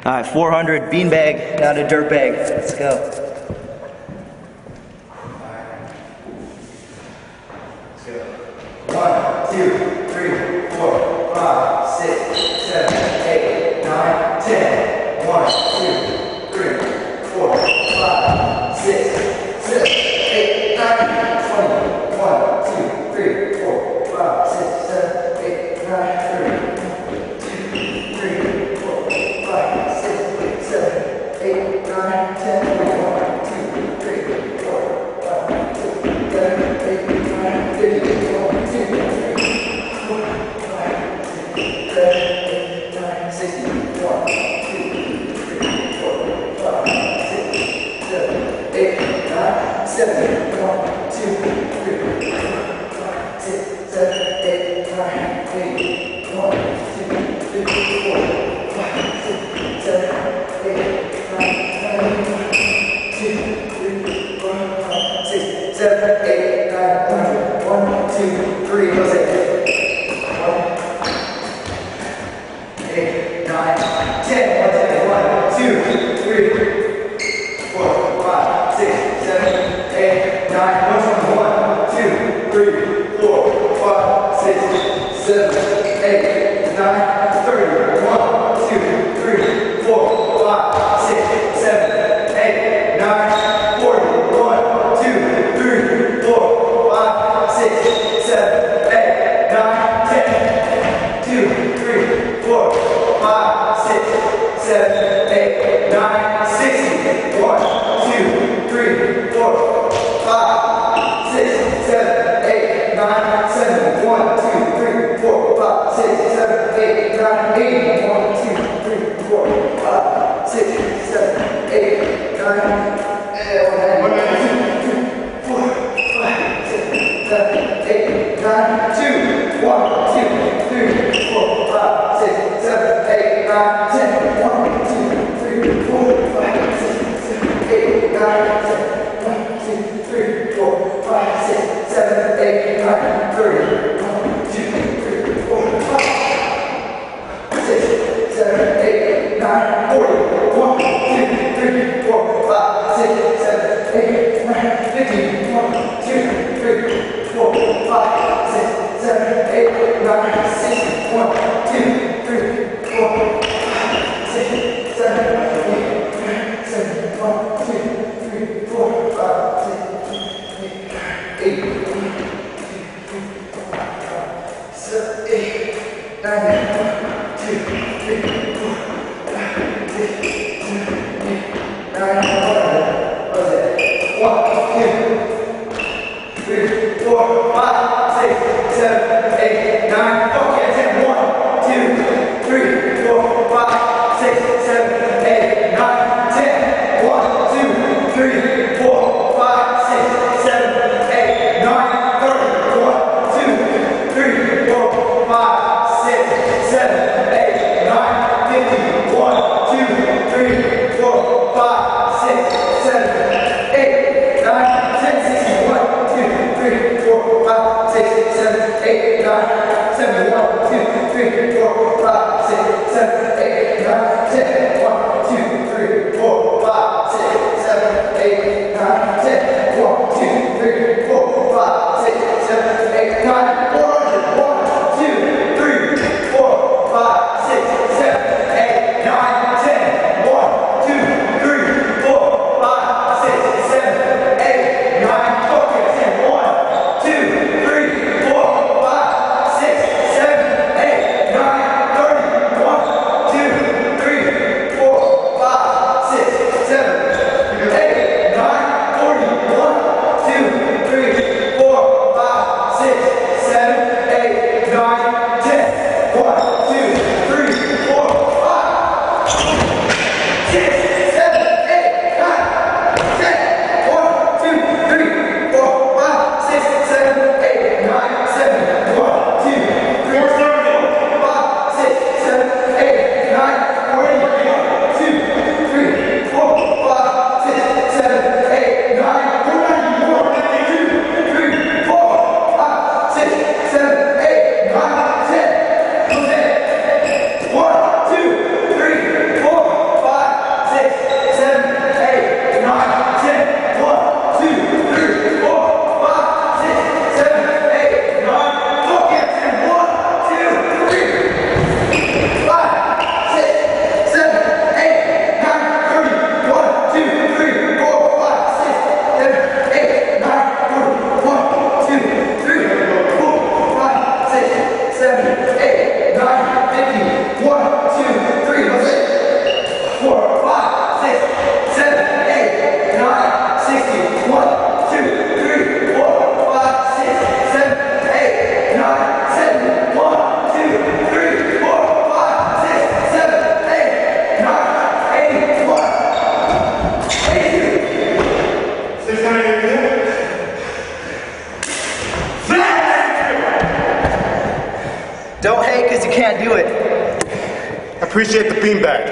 All right, 400 beanbag, not a dirt bag. Let's go. Let's go. 1, 2, 3, 4, 5, 6, 7, 8, 9, 10. 1, 2, 3, 4, 5, 6, 7, 8, 9, 20. 1, 2, 3, 4, 5, 6, 7, 8, 9, 30. 8, 9, 10, 1, 2, 3, 4, 5, 6, 7, 8, 9, 50, 1, 2, 3, 4, 5, 6, 7, 8, 9, 60, 1, 2, 3, 4, 5, 6, 7, 8, 9, 70, 1, 2, 3, 4, 5, 6, 7, 8, 9, 80, 1, 2, 3, 4, 5, 6, 7, 8, 7, 8, 9, 1, 2, 3, close it. 1, 8, 9, 10, 1, 2, 3, 4, 5, 6, 7, 8, 9, 1, 2, 3, 4, 5, 6, 7, 8, 9, 30, 1, 2, 3, 4, 5, 6, 7, 8, 9, 40, 1, 2, 3, 4, 5, 6, 7, 8, 9, 10, 2, 3, 4, 5, 6, 7, 8, 9, 60, 1, 2, 3, 4, 5, 6, 7, 8, 9, 70, 1, 2, 3, 4, 5, 6, 7, 8, 9, 80, 1, 2, 3, 4, 5, 6, 7, 8, 9, 2, 1, 2, 3, 4, 5, 6, 7, 8, 9, 10, 1, 2, 3, 4, 5, 6, 7, 8, 9, 10, 1, 2, 3, 4, 5, 6, 7, 8, 9, 30, 1, 2, 3, 4, 5, 6, 7, 8, 9, 40, 1, 2, 3, 4, 5, 6, 7, 8, 9, 50, 1, 2, 3, 4, 5, 6, 7, 8, 9, 60, 1, 2, 3, 4, 5, 6, 7, 8, 9, 7, 1, 2, 3, 4, 5, 6, 8, 9, 50, 1, 2, 3, Appreciate the beanbag.